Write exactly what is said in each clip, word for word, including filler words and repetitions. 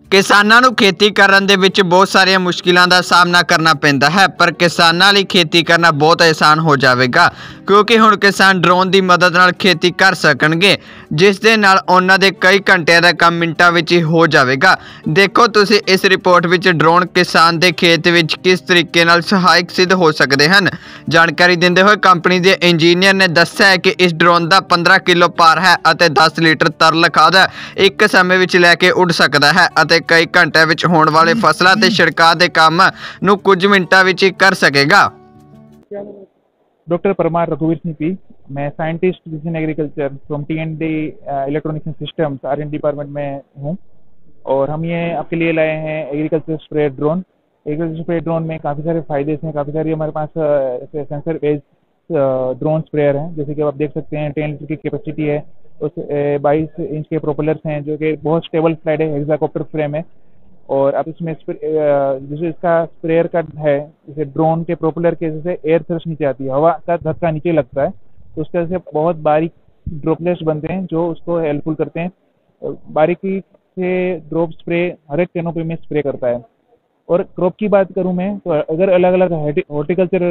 ਕਿਸਾਨਾਂ ਨੂੰ ਖੇਤੀ ਕਰਨ ਦੇ ਵਿੱਚ ਬਹੁਤ ਸਾਰੀਆਂ ਮੁਸ਼ਕਿਲਾਂ ਦਾ ਸਾਹਮਣਾ ਕਰਨਾ ਪੈਂਦਾ ਹੈ, ਪਰ ਕਿਸਾਨਾਂ ਲਈ ਖੇਤੀ ਕਰਨਾ ਬਹੁਤ ਆਸਾਨ ਹੋ ਜਾਵੇਗਾ ਕਿਉਂਕਿ ਹੁਣ ਕਿਸਾਨ ਡਰੋਨ ਦੀ ਮਦਦ ਨਾਲ ਖੇਤੀ ਕਰ ਸਕਣਗੇ, ਜਿਸ ਦੇ ਨਾਲ ਉਹਨਾਂ ਦੇ ਕਈ ਘੰਟਿਆਂ ਦਾ ਕੰਮ ਮਿੰਟਾਂ ਵਿੱਚ ਹੀ ਹੋ ਜਾਵੇਗਾ। ਦੇਖੋ ਤੁਸੀਂ ਇਸ ਰਿਪੋਰਟ ਵਿੱਚ ਡਰੋਨ ਕਿਸਾਨ ਦੇ ਖੇਤ ਵਿੱਚ ਕਿਸ ਤਰੀਕੇ ਨਾਲ ਸਹਾਇਕ ਸਿੱਧ ਹੋ ਸਕਦੇ ਹਨ। ਜਾਣਕਾਰੀ ਦਿੰਦੇ ਹੋਏ ਕੰਪਨੀ ਦੇ ਇੰਜੀਨੀਅਰ ਨੇ ਦੱਸਿਆ ਹੈ ਕਿ ਇਸ ਡਰੋਨ ਦਾ ਪੰਦਰਾਂ ਕਿਲੋ ਭਾਰ ਹੈ ਅਤੇ ਦਸ ਲੀਟਰ ਤਰਲ ਖਾਦ ਇੱਕ ਸਮੇਂ ਵਿੱਚ ਲੈ ਕੇ ਉੱਡ ਸਕਦਾ ਹੈ ਅਤੇ कई घंटे विच होने वाले फसलों ते छिड़काव के काम नूं कुछ मिनटां विच ही कर सकेगा। डॉक्टर परमार रघुवीर सिंह पी, मैं scientist precision agriculture from T and D electronics and systems R and department में हूँ और हम ये आपके लिए लाए हैं agriculture spray drone. Agriculture spray drone में काफ़ी सारे फायदे हैं, काफ़ी सारी हमारे पास सेंसर बेस्ड ड्रोन स्प्रेयर हैं, जैसे कि आप देख सकते हैं टेन लीटर की कैपेसिटी है, उस बाईस इंच के प्रोपेलर्स हैं जो कि बहुत स्टेबल फ्लाइट है, हेक्साकॉप्टर फ्रेम है। और अब इसमें जैसे इसका स्प्रेयर का है, जैसे ड्रोन के प्रोपेलर के जैसे एयर थ्रस्ट नीचे आती है, हवा का धक्का नीचे लगता है, तो उसके से बहुत बारीक ड्रॉपलेट्स बनते हैं जो उसको हेल्पफुल करते हैं। बारीकी से ड्रॉप स्प्रे हर एक कैनोपी में स्प्रे करता है। और क्रॉप की बात करूँ मैं तो अगर अलग अलग हॉर्टिकल्चर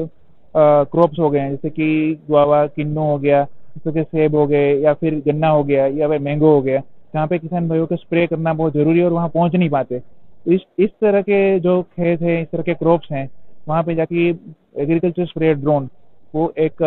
क्रॉप्स हो गए हैं, जैसे कि गुआवा, किन्नू हो गया, जैसे सेब हो गए या फिर गन्ना हो गया या फिर मैंगो हो गया, जहाँ पे किसान भाइयों को स्प्रे करना बहुत ज़रूरी है और वहाँ पहुँच नहीं पाते। इस इस तरह के जो खेत हैं, इस तरह के क्रॉप्स हैं, वहाँ पे जाके एग्रीकल्चर स्प्रे ड्रोन वो एक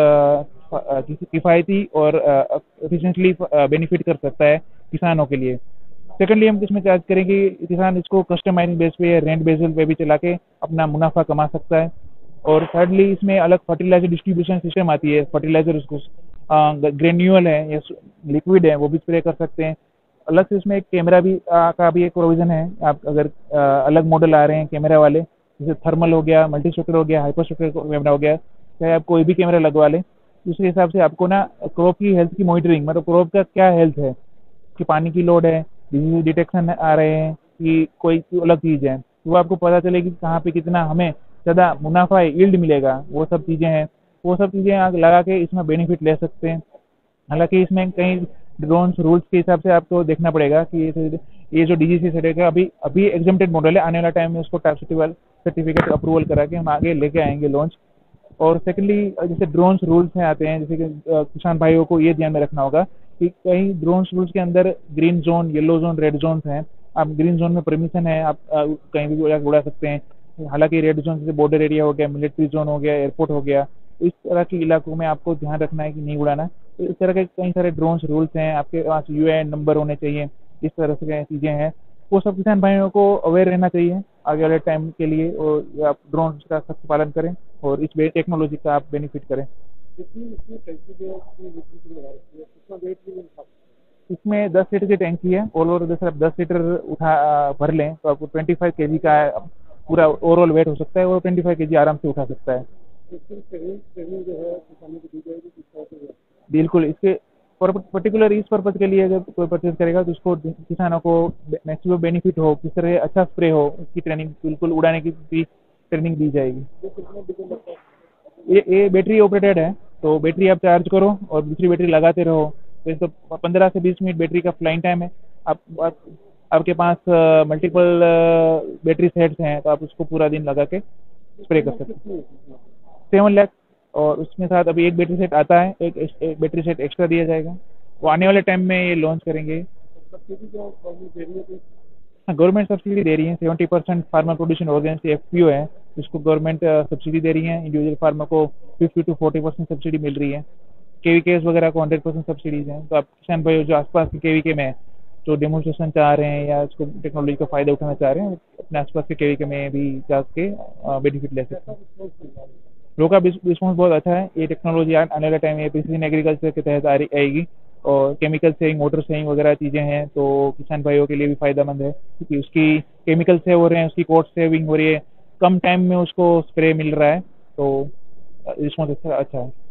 किफ़ायती और एफिशिएंटली बेनिफिट कर सकता है किसानों के लिए। सेकेंडली हम इसमें चार्ज करेंगे, किसान इसको कस्टमाइजिंग बेस पे या रेंट बेसिस पे भी चला के अपना मुनाफा कमा सकता है। और थर्डली इसमें अलग फर्टिलाइजर डिस्ट्रीब्यूशन सिस्टम आती है, फर्टिलाइजर उसको ग्रेन्यूअल है या लिक्विड है वो भी स्प्रे कर सकते हैं। अलग से इसमें एक कैमरा भी आ, का भी एक प्रोविज़न है। आप अगर आ, अलग मॉडल आ रहे हैं कैमरा वाले, जैसे थर्मल हो गया, मल्टी स्ट्रक्चर हो गया, हाइपर स्ट्रक्चर कैमरा हो गया, चाहे आप कोई भी कैमरा लगवा लें, उसके हिसाब से आपको ना क्रॉप की हेल्थ की मॉनिटरिंग, मतलब क्रॉप का क्या हेल्थ है, कि पानी की लोड है, डिजीज डिटेक्शन आ रहे हैं कि कोई अलग चीज़ है, तो वो आपको पता चलेगी कहाँ पे कितना हमें ज़्यादा मुनाफा यील्ड मिलेगा। वो सब चीज़ें हैं, वो सब चीज़ें आप लगा के इसमें बेनिफिट ले सकते हैं। हालांकि इसमें कई ड्रोन्स रूल्स के हिसाब से आपको देखना पड़ेगा कि ये ये जो डीजीसी सेट है अभी अभी एग्जेम्प्टेड मॉडल है, आने वाला टाइम में उसको टाइप सर्टिफिकेट अप्रूवल करा के हम आगे लेके आएंगे लॉन्च। और सेकेंडली जैसे ड्रोन्स रूल्स में आते हैं, जैसे कि किसान भाइयों को ये ध्यान में रखना होगा कि कई ड्रोन्स रूल्स के अंदर green zone, yellow zone, red zone हैं। आप ग्रीन जोन में परमिशन है, आप कहीं भी उड़ा सकते हैं। हालांकि रेड जोन जैसे बॉर्डर एरिया हो गया, मिलिट्री जोन हो गया, एयरपोर्ट हो गया, इस तरह के इलाकों में आपको ध्यान रखना है कि नहीं उड़ाना। तो इस तरह के कई सारे ड्रोन्स रूल्स हैं, आपके पास यू ए एन नंबर होने चाहिए, इस तरह से चीज़ें हैं, वो सब किसान भाइयों को अवेयर रहना चाहिए आगे वाले टाइम के लिए, और आप ड्रोन का सख्त पालन करें और इस टेक्नोलॉजी का आप बेनिफिट करें। इसमें दस लीटर की टैंकी है, ऑल ओवर जैसे आप दस लीटर उठा भर लें तो आपको ट्वेंटी फाइव के जी का पूरा ओवरऑल वेट हो सकता है, और ट्वेंटी फाइव के जी आराम से उठा सकता है। बिल्कुल, इसके पर्टिकुलर इस पर्पज़ के लिए अगर कोई परचेज करेगा तो उसको किसानों को मैक्सिमम बेनिफिट हो, किस तरह अच्छा स्प्रे हो, उसकी ट्रेनिंग बिल्कुल उड़ाने की भी ट्रेनिंग दी जाएगी। ये ये बैटरी ऑपरेटेड है, तो बैटरी आप चार्ज करो और दूसरी बैटरी लगाते रहो, तो पंद्रह से बीस मिनट बैटरी का फ्लाइंग टाइम है। आप, आप आपके पास मल्टीपल बैटरी सेट्स हैं तो आप उसको पूरा दिन लगा के स्प्रे कर सकते हैं। सेवन लाख, और उसमें साथ अभी एक बैटरी सेट आता है, एक, एक बैटरी सेट एक्स्ट्रा दिया जाएगा, वो आने वाले टाइम में ये लॉन्च करेंगे। गवर्नमेंट सब्सिडी दे रही है, seventy percent farmer producer organisation F P O है, जिसको गवर्नमेंट सब्सिडी दे रही है। इंडिविजुअल फार्मर को fifty to forty percent subsidy मिल रही है। के वी केस वगैरह को हंड्रेड परसेंट सब्सिडीज हैं। तो आप किसान भाई जो आसपास के के वी के में जो डेमोन्स्ट्रेशन चाह रहे हैं या इसको टेक्नोलॉजी का फ़ायदा उठाना चाह रहे हैं, अपने आसपास के के वी के में भी जाके बेनिफिट ले सकते हैं। लोगों का रिस्पॉन्स बहुत अच्छा है। ये टेक्नोलॉजी आने वाले टाइम में प्रिसिजन एग्रीकल्चर के तहत आएगी और केमिकल सेविंग, वाटर सेविंग वगैरह चीज़ें हैं, तो किसान भाइयों के लिए भी फ़ायदेमंद है क्योंकि उसकी केमिकल सेव हो रहे हैं, उसकी कॉस्ट सेविंग हो रही है, कम टाइम में उसको स्प्रे मिल रहा है, तो रिस्पॉन्स अच्छा अच्छा है।